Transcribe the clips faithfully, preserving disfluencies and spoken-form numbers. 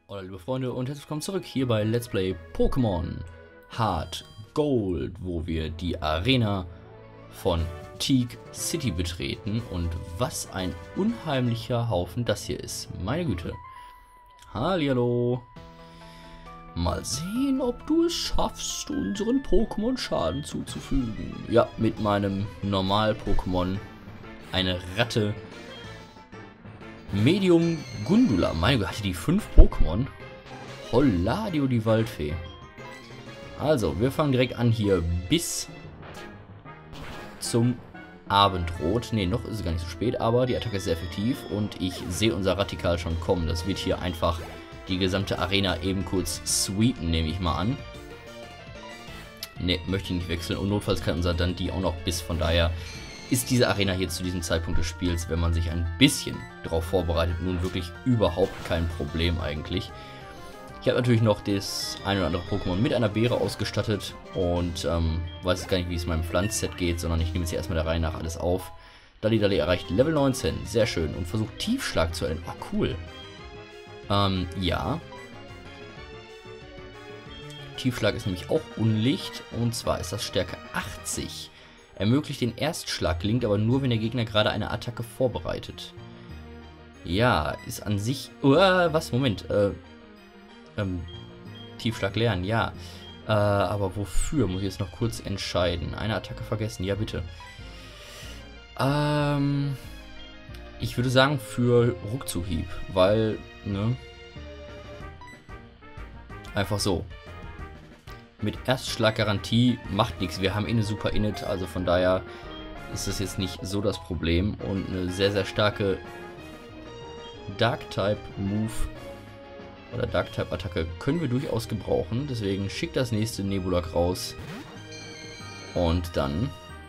Hallo liebe Freunde und herzlich willkommen zurück hier bei Let's Play Pokémon Heart Gold, wo wir die Arena von Teak City betreten und was ein unheimlicher Haufen das hier ist. Meine Güte. Hallihallo. Mal sehen, ob du es schaffst, unseren Pokémon Schaden zuzufügen. Ja, mit meinem Normal-Pokémon, eine Ratte. Medium Gundula. Meine Güte, hatte die fünf Pokémon? Holladio, die Waldfee. Also, wir fangen direkt an hier bis zum Abendrot. Ne, noch ist es gar nicht so spät, aber die Attacke ist sehr effektiv und ich sehe unser Radikal schon kommen. Das wird hier einfach die gesamte Arena eben kurz sweepen, nehme ich mal an. Ne, möchte ich nicht wechseln und notfalls kann unser dann die auch noch bis, von daher ist diese Arena hier zu diesem Zeitpunkt des Spiels, wenn man sich ein bisschen darauf vorbereitet, nun wirklich überhaupt kein Problem eigentlich. Ich habe natürlich noch das ein oder andere Pokémon mit einer Beere ausgestattet und ähm, weiß jetzt gar nicht, wie es meinem Pflanzset geht, sondern ich nehme jetzt hier erstmal der Reihe nach alles auf. Dalli erreicht Level neunzehn, sehr schön, und versucht Tiefschlag zu erlernen. Oh, cool. Ähm, ja. Tiefschlag ist nämlich auch Unlicht, und zwar ist das Stärke achtzig. Ermöglicht den Erstschlag, gelingt aber nur, wenn der Gegner gerade eine Attacke vorbereitet. Ja, ist an sich... Uh, was? Moment. Äh, ähm, Tiefschlag lernen, ja. Äh, aber wofür? Muss ich jetzt noch kurz entscheiden. Eine Attacke vergessen, ja bitte. Ähm, ich würde sagen für Ruckzuckhieb, weil, ne? Einfach so. Mit Erstschlaggarantie macht nichts. Wir haben eh eine super Init, also von daher ist das jetzt nicht so das Problem. Und eine sehr, sehr starke Dark-Type-Move oder Dark-Type-Attacke können wir durchaus gebrauchen. Deswegen schickt das nächste Nebulak raus. Und dann...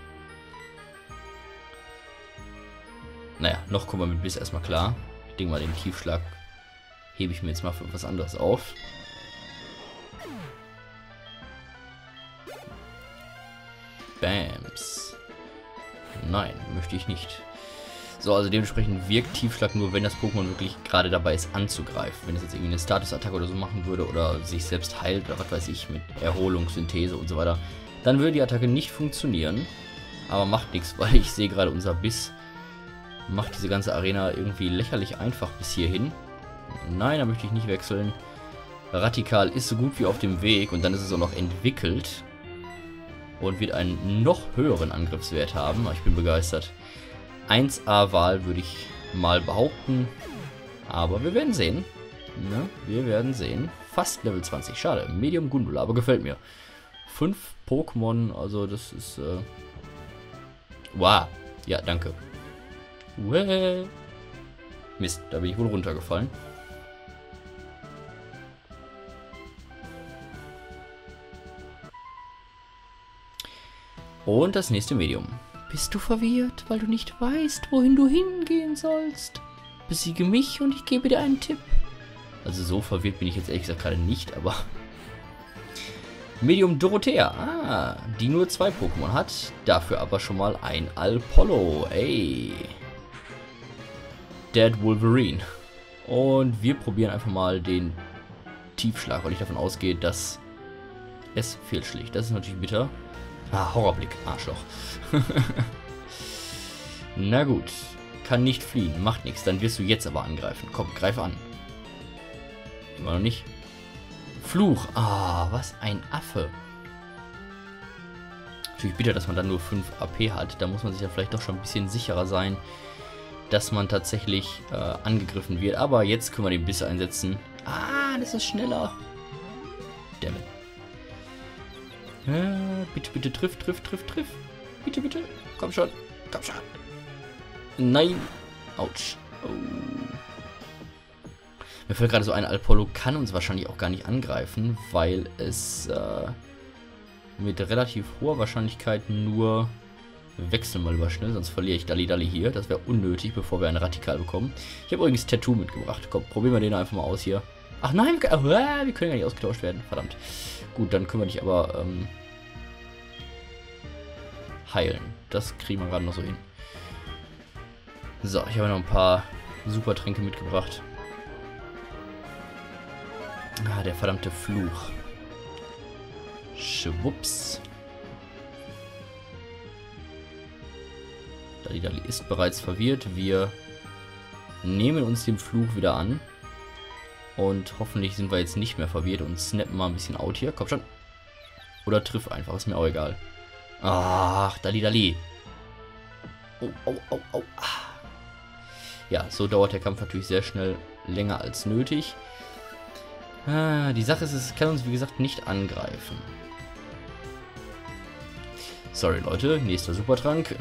Naja, noch kommen wir mit Biss erstmal klar. Ich denke mal, den Tiefschlag hebe ich mir jetzt mal für was anderes auf. Bams. Nein, möchte ich nicht. So, also dementsprechend wirkt Tiefschlag nur, wenn das Pokémon wirklich gerade dabei ist anzugreifen. Wenn es jetzt irgendwie eine Statusattacke oder so machen würde oder sich selbst heilt oder was weiß ich mit Erholung, Synthese und so weiter, dann würde die Attacke nicht funktionieren. Aber macht nichts, weil ich sehe gerade, unser Biss macht diese ganze Arena irgendwie lächerlich einfach bis hierhin. Nein, da möchte ich nicht wechseln. Radikal ist so gut wie auf dem Weg und dann ist es auch noch entwickelt. Und wird einen noch höheren Angriffswert haben. Ich bin begeistert. eins A-Wahl würde ich mal behaupten. Aber wir werden sehen. Ne? Wir werden sehen. Fast Level zwanzig. Schade. Medium Gundula, aber gefällt mir. Fünf Pokémon, also das ist... Äh wow. Ja, danke. Uäh. Mist, da bin ich wohl runtergefallen. Und das nächste Medium. Bist du verwirrt, weil du nicht weißt, wohin du hingehen sollst? Besiege mich und ich gebe dir einen Tipp. Also so verwirrt bin ich jetzt ehrlich gesagt gerade nicht, aber... Medium Dorothea. Ah, die nur zwei Pokémon hat. Dafür aber schon mal ein Alpollo. Ey. Dead Wolverine. Und wir probieren einfach mal den Tiefschlag, weil ich davon ausgehe, dass es fehlschlägt. Das ist natürlich bitter. Ah, Horrorblick, Arschloch. Na gut. Kann nicht fliehen, macht nichts. Dann wirst du jetzt aber angreifen. Komm, greif an. Immer noch nicht. Fluch. Ah, was ein Affe. Natürlich bitter, dass man dann nur fünf A P hat. Da muss man sich ja vielleicht doch schon ein bisschen sicherer sein, dass man tatsächlich äh, angegriffen wird. Aber jetzt können wir den Biss einsetzen. Ah, das ist schneller. Dammit. Äh, bitte, bitte, triff, triff, triff, triff. Bitte, bitte. Komm schon. Komm schon. Nein. Autsch. Oh. Mir fällt gerade so ein, Alpollo kann uns wahrscheinlich auch gar nicht angreifen, weil es äh, mit relativ hoher Wahrscheinlichkeit nur wechseln mal über schnell, sonst verliere ich Dalli Dalli hier. Das wäre unnötig, bevor wir einen Radikal bekommen. Ich habe übrigens Tattoo mitgebracht. Komm, probieren wir den einfach mal aus hier. Ach nein, wir, äh, wir können ja nicht ausgetauscht werden. Verdammt. Gut, dann können wir dich aber ähm, heilen. Das kriegen wir gerade noch so hin. So, ich habe noch ein paar super Tränke mitgebracht. Ah, der verdammte Fluch. Schwupps. Dalidali ist bereits verwirrt. Wir nehmen uns dem Fluch wieder an. Und hoffentlich sind wir jetzt nicht mehr verwirrt und snappen mal ein bisschen out hier. Komm schon. Oder triff einfach, ist mir auch egal. Ach, Dalidali. Oh, oh, oh, oh. Ja, so dauert der Kampf natürlich sehr schnell länger als nötig. Ah, die Sache ist, es kann uns wie gesagt nicht angreifen. Sorry Leute, nächster Supertrank.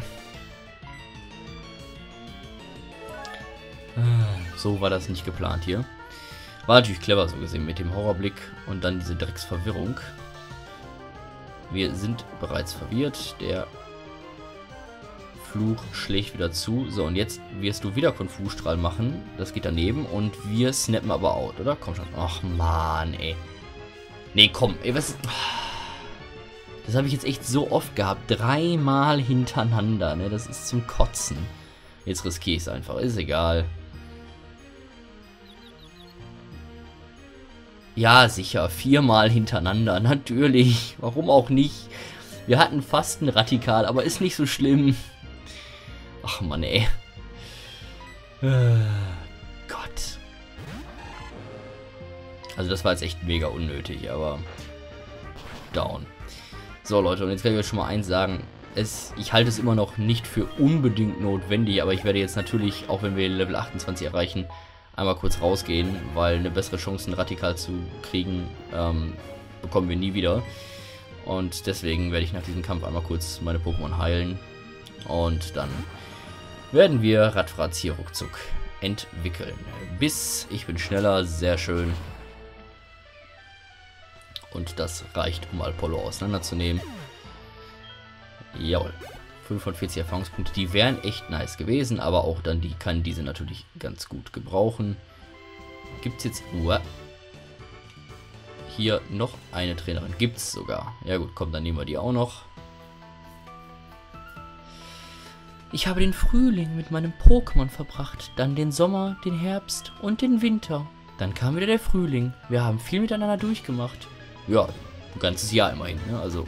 Ah, so war das nicht geplant hier. War natürlich clever so gesehen mit dem Horrorblick und dann diese Drecksverwirrung. Wir sind bereits verwirrt. Der Fluch schlägt wieder zu. So, und jetzt wirst du wieder Konfusstrahl machen. Das geht daneben und wir snappen aber out, oder? Komm schon. Ach, Mann, ey. Nee, komm, ey, was... Das habe ich jetzt echt so oft gehabt. Dreimal hintereinander, ne? Das ist zum Kotzen. Jetzt riskiere ich es einfach. Ist egal. Ja, sicher. Viermal hintereinander. Natürlich. Warum auch nicht? Wir hatten fast ein Radikal, aber ist nicht so schlimm. Ach Mann, ey. Äh, Gott. Also das war jetzt echt mega unnötig, aber... Down. So Leute, und jetzt kann ich euch schon mal eins sagen. Es, ich halte es immer noch nicht für unbedingt notwendig, aber ich werde jetzt natürlich, auch wenn wir Level achtundzwanzig erreichen, einmal kurz rausgehen, weil eine bessere Chance, ein Radikal zu kriegen, ähm, bekommen wir nie wieder. Und deswegen werde ich nach diesem Kampf einmal kurz meine Pokémon heilen. Und dann werden wir Radfratz hier ruckzuck entwickeln. Bis, ich bin schneller, sehr schön. Und das reicht, um Alpollo auseinanderzunehmen. Jawohl. fünfundvierzig Erfahrungspunkte, die wären echt nice gewesen, aber auch dann, die kann diese natürlich ganz gut gebrauchen. Gibt es jetzt uh, hier noch eine Trainerin? Gibt es sogar. Ja gut, komm, dann nehmen wir die auch noch. Ich habe den Frühling mit meinem Pokémon verbracht, dann den Sommer, den Herbst und den Winter. Dann kam wieder der Frühling. Wir haben viel miteinander durchgemacht. Ja, ein ganzes Jahr immerhin, ne? Also...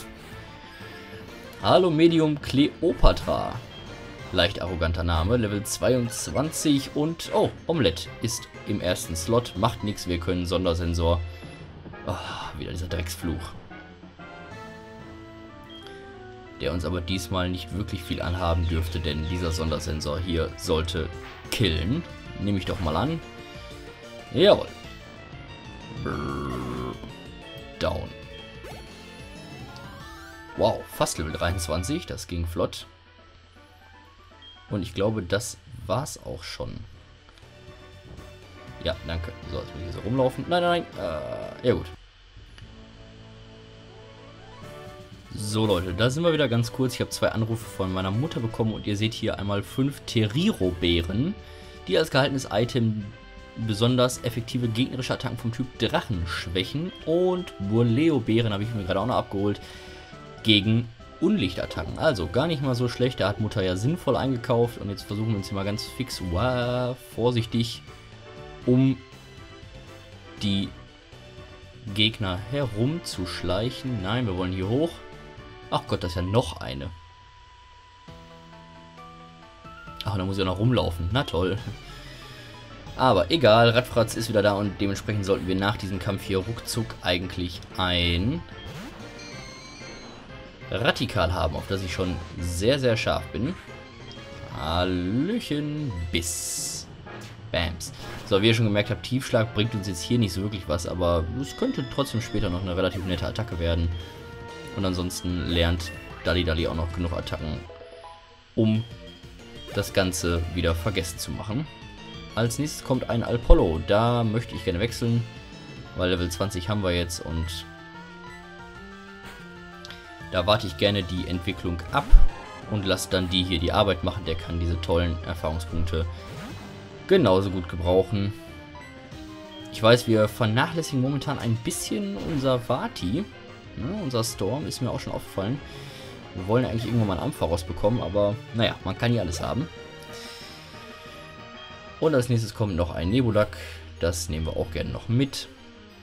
Hallo Medium Kleopatra. Leicht arroganter Name, Level zweiundzwanzig und... Oh, Omelette ist im ersten Slot. Macht nichts, wir können Sondersensor. Oh, wieder dieser Drecksfluch. Der uns aber diesmal nicht wirklich viel anhaben dürfte, denn dieser Sondersensor hier sollte killen. Nehme ich doch mal an. Jawohl. Brrr. Down. Wow, fast Level dreiundzwanzig, das ging flott. Und ich glaube, das war's auch schon. Ja, danke. So, jetzt muss ich hier so rumlaufen. Nein, nein, nein. Äh, ja gut. So Leute, da sind wir wieder ganz kurz. Ich habe zwei Anrufe von meiner Mutter bekommen und ihr seht hier einmal fünf Teriro-Beeren, die als gehaltenes Item besonders effektive gegnerische Attacken vom Typ Drachen schwächen. Und Burleo-Beeren habe ich mir gerade auch noch abgeholt. Gegen Unlichtattacken. Also gar nicht mal so schlecht. Da hat Mutter ja sinnvoll eingekauft. Und jetzt versuchen wir uns hier mal ganz fix, wow, vorsichtig, um die Gegner herumzuschleichen. Nein, wir wollen hier hoch. Ach Gott, das ist ja noch eine. Ach, da muss ich ja noch rumlaufen. Na toll. Aber egal, Radfratz ist wieder da und dementsprechend sollten wir nach diesem Kampf hier ruckzuck eigentlich ein Radikal haben, auf das ich schon sehr, sehr scharf bin. Hallöchen, Biss. Bams. So, wie ihr schon gemerkt habt, Tiefschlag bringt uns jetzt hier nicht so wirklich was, aber es könnte trotzdem später noch eine relativ nette Attacke werden. Und ansonsten lernt Dalidali auch noch genug Attacken, um das Ganze wieder vergessen zu machen. Als nächstes kommt ein Alpollo. Da möchte ich gerne wechseln, weil Level zwanzig haben wir jetzt und da warte ich gerne die Entwicklung ab und lasse dann die hier die Arbeit machen. Der kann diese tollen Erfahrungspunkte genauso gut gebrauchen. Ich weiß, wir vernachlässigen momentan ein bisschen unser Vati. Ne, unser Storm ist mir auch schon aufgefallen. Wir wollen eigentlich irgendwann mal einen Ampharos bekommen, aber naja, man kann hier alles haben. Und als nächstes kommt noch ein Nebulak. Das nehmen wir auch gerne noch mit.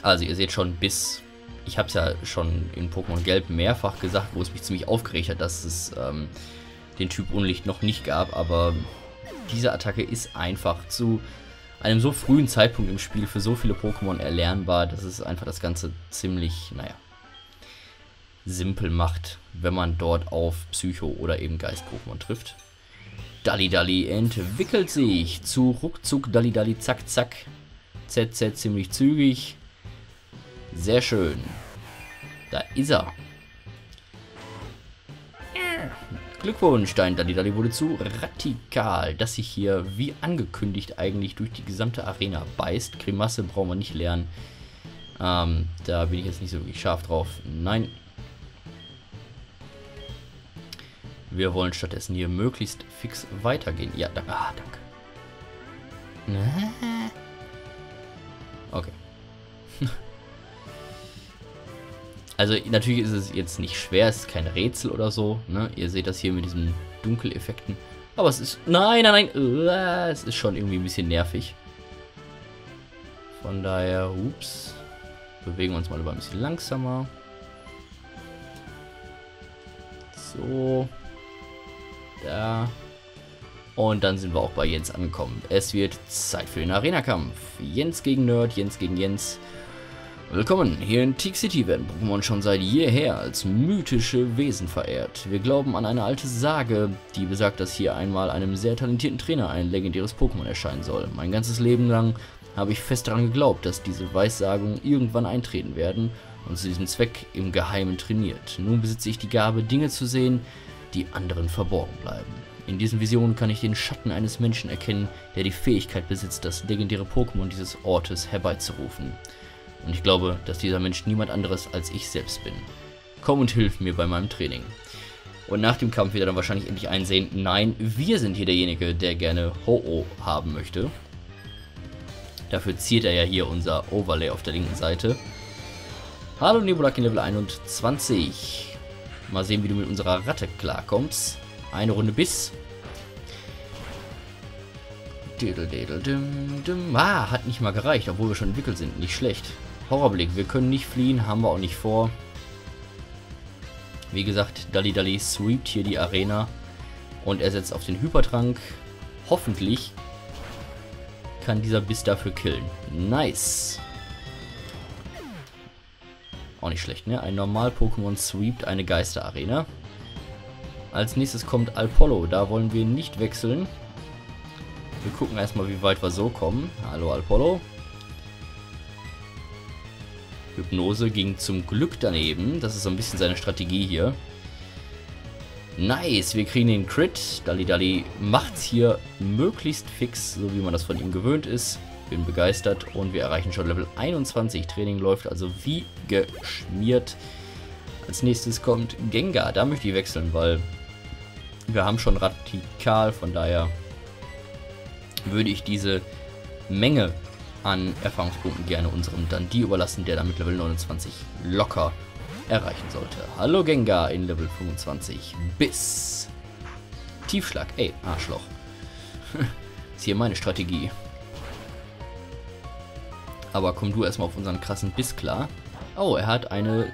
Also ihr seht schon, bis... Ich habe es ja schon in Pokémon Gelb mehrfach gesagt, wo es mich ziemlich aufgeregt hat, dass es ähm, den Typ Unlicht noch nicht gab. Aber diese Attacke ist einfach zu einem so frühen Zeitpunkt im Spiel für so viele Pokémon erlernbar, dass es einfach das Ganze ziemlich, naja, simpel macht, wenn man dort auf Psycho- oder eben Geist-Pokémon trifft. Dalli-Dalli entwickelt sich zu ruckzuck Dalli-Dalli zack zack. Z Z ziemlich zügig. Sehr schön. Da ist er. Glückwunsch, dein Dalli-Dalli wurde zu radikal, dass sich hier wie angekündigt eigentlich durch die gesamte Arena beißt. Grimasse brauchen wir nicht lernen. Ähm, da bin ich jetzt nicht so wirklich scharf drauf. Nein. Wir wollen stattdessen hier möglichst fix weitergehen. Ja, da, ah, danke. Okay. Also natürlich ist es jetzt nicht schwer, es ist kein Rätsel oder so, ne? Ihr seht das hier mit diesen Dunkeleffekten. Aber es ist... Nein, nein, nein! Uh, es ist schon irgendwie ein bisschen nervig. Von daher, ups. Bewegen wir uns mal über ein bisschen langsamer. So. Da. Und dann sind wir auch bei Jens angekommen. Es wird Zeit für den Arena-Kampf. Jens gegen Nerd, Jens gegen Jens. Willkommen, hier in Teak City werden Pokémon schon seit jeher als mythische Wesen verehrt. Wir glauben an eine alte Sage, die besagt, dass hier einmal einem sehr talentierten Trainer ein legendäres Pokémon erscheinen soll. Mein ganzes Leben lang habe ich fest daran geglaubt, dass diese Weissagungen irgendwann eintreten werden und zu diesem Zweck im Geheimen trainiert. Nun besitze ich die Gabe, Dinge zu sehen, die anderen verborgen bleiben. In diesen Visionen kann ich den Schatten eines Menschen erkennen, der die Fähigkeit besitzt, das legendäre Pokémon dieses Ortes herbeizurufen. Und ich glaube, dass dieser Mensch niemand anderes als ich selbst bin. Komm und hilf mir bei meinem Training. Und nach dem Kampf wird er dann wahrscheinlich endlich einsehen, nein, wir sind hier derjenige, der gerne Ho-Oh haben möchte. Dafür ziert er ja hier unser Overlay auf der linken Seite. Hallo Nebulak in Level einundzwanzig. Mal sehen, wie du mit unserer Ratte klarkommst. Eine Runde Biss. Ah, hat nicht mal gereicht, obwohl wir schon entwickelt sind. Nicht schlecht. Horrorblick, wir können nicht fliehen, haben wir auch nicht vor. Wie gesagt, Dalli-Dalli sweept hier die Arena. Und er setzt auf den Hypertrank. Hoffentlich kann dieser Biss dafür killen. Nice. Auch nicht schlecht, ne? Ein Normal-Pokémon sweept eine Geisterarena. Als nächstes kommt Alpollo. Da wollen wir nicht wechseln. Wir gucken erstmal, wie weit wir so kommen. Hallo Alpollo. Hypnose ging zum Glück daneben. Das ist so ein bisschen seine Strategie hier. Nice, wir kriegen den Crit. Dalli-Dalli macht's hier möglichst fix, so wie man das von ihm gewöhnt ist. Bin begeistert und wir erreichen schon Level einundzwanzig. Training läuft also wie geschmiert. Als nächstes kommt Gengar. Da möchte ich wechseln, weil wir haben schon Radikal, von daher würde ich diese Menge an Erfahrungspunkten gerne unserem Dundee überlassen, der damit Level neunundzwanzig locker erreichen sollte. Hallo Gengar in Level fünfundzwanzig. Biss. Tiefschlag. Ey, Arschloch. Ist hier meine Strategie. Aber komm du erstmal auf unseren krassen Biss klar. Oh, er hat eine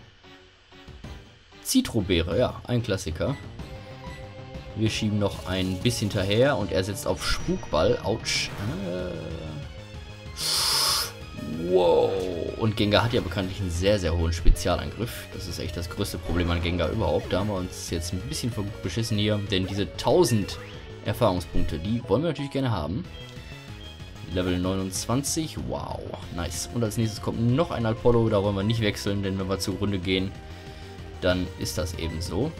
Zitrobeere. Ja, ein Klassiker. Wir schieben noch ein bisschen hinterher und er setzt auf Spukball. Autsch. Äh. Wow. Und Gengar hat ja bekanntlich einen sehr, sehr hohen Spezialangriff. Das ist echt das größte Problem an Gengar überhaupt. Da haben wir uns jetzt ein bisschen beschissen hier. Denn diese tausend Erfahrungspunkte, die wollen wir natürlich gerne haben. Level neunundzwanzig. Wow. Nice. Und als nächstes kommt noch ein Alpollo. Da wollen wir nicht wechseln, denn wenn wir zur Runde gehen, dann ist das eben so.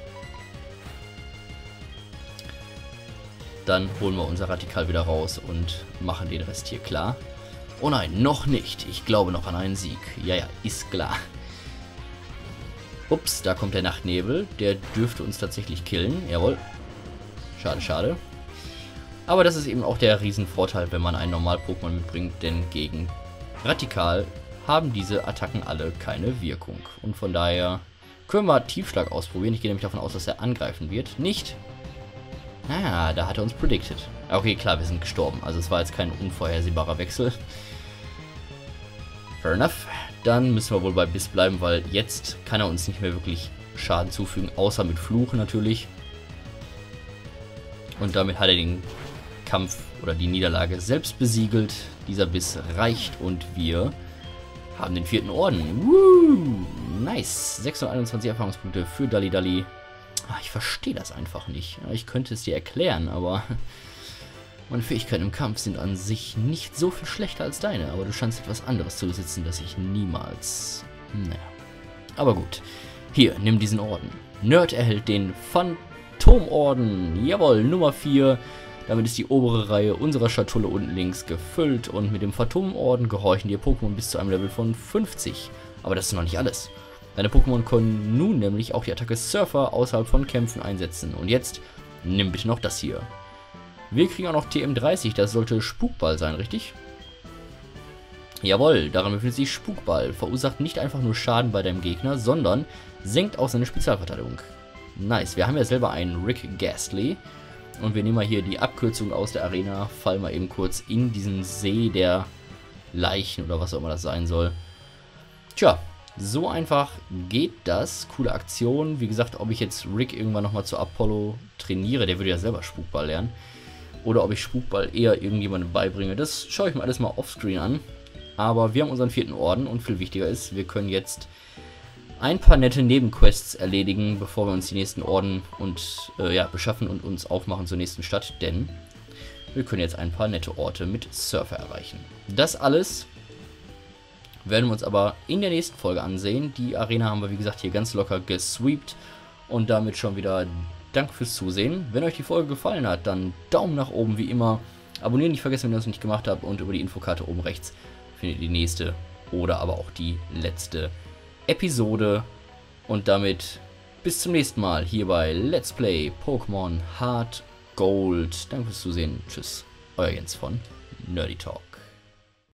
Dann holen wir unser Radikal wieder raus und machen den Rest hier klar. Oh nein, noch nicht. Ich glaube noch an einen Sieg. Ja, ja, ist klar. Ups, da kommt der Nachtnebel. Der dürfte uns tatsächlich killen. Jawohl. Schade, schade. Aber das ist eben auch der Riesenvorteil, wenn man ein Normal-Pokémon mitbringt. Denn gegen Radikal haben diese Attacken alle keine Wirkung. Und von daher können wir Tiefschlag ausprobieren. Ich gehe nämlich davon aus, dass er angreifen wird. Nicht. Ah, da hat er uns predicted. Okay, klar, wir sind gestorben. Also es war jetzt kein unvorhersehbarer Wechsel. Fair enough. Dann müssen wir wohl bei Biss bleiben, weil jetzt kann er uns nicht mehr wirklich Schaden zufügen, außer mit Fluchen natürlich. Und damit hat er den Kampf oder die Niederlage selbst besiegelt. Dieser Biss reicht und wir haben den vierten Orden. Woo! Nice. sechshunderteinundzwanzig Erfahrungspunkte für Dalli Dalli. Ach, ich verstehe das einfach nicht. Ich könnte es dir erklären, aber meine Fähigkeiten im Kampf sind an sich nicht so viel schlechter als deine. Aber du scheinst etwas anderes zu besitzen, das ich niemals... Naja. Aber gut. Hier, nimm diesen Orden. Nerd erhält den Phantomorden. Jawohl, Nummer vier. Damit ist die obere Reihe unserer Schatulle unten links gefüllt. Und mit dem Phantomorden gehorchen dir Pokémon bis zu einem Level von fünfzig. Aber das ist noch nicht alles. Deine Pokémon können nun nämlich auch die Attacke Surfer außerhalb von Kämpfen einsetzen. Und jetzt, nimm bitte noch das hier. Wir kriegen auch noch T M dreißig, das sollte Spukball sein, richtig? Jawohl, daran befindet sich Spukball. Verursacht nicht einfach nur Schaden bei deinem Gegner, sondern senkt auch seine Spezialverteidigung. Nice, wir haben ja selber einen Rick Ghastly. Und wir nehmen mal hier die Abkürzung aus der Arena, fallen mal eben kurz in diesen See der Leichen oder was auch immer das sein soll. Tja, so einfach geht das. Coole Aktion. Wie gesagt, ob ich jetzt Rick irgendwann nochmal zu Apollo trainiere, der würde ja selber Spukball lernen. Oder ob ich Spukball eher irgendjemandem beibringe, das schaue ich mir alles mal offscreen an. Aber wir haben unseren vierten Orden und viel wichtiger ist, wir können jetzt ein paar nette Nebenquests erledigen, bevor wir uns die nächsten Orden und äh, ja, beschaffen und uns aufmachen zur nächsten Stadt, denn wir können jetzt ein paar nette Orte mit Surfer erreichen. Das alles werden wir uns aber in der nächsten Folge ansehen. Die Arena haben wir, wie gesagt, hier ganz locker gesweept und damit schon wieder Danke fürs Zusehen. Wenn euch die Folge gefallen hat, dann Daumen nach oben wie immer. Abonnieren nicht vergessen, wenn ihr das nicht gemacht habt, und über die Infokarte oben rechts findet ihr die nächste oder aber auch die letzte Episode. Und damit bis zum nächsten Mal hier bei Let's Play Pokémon Heart Gold. Danke fürs Zusehen. Tschüss, euer Jens von Nerdy Talk.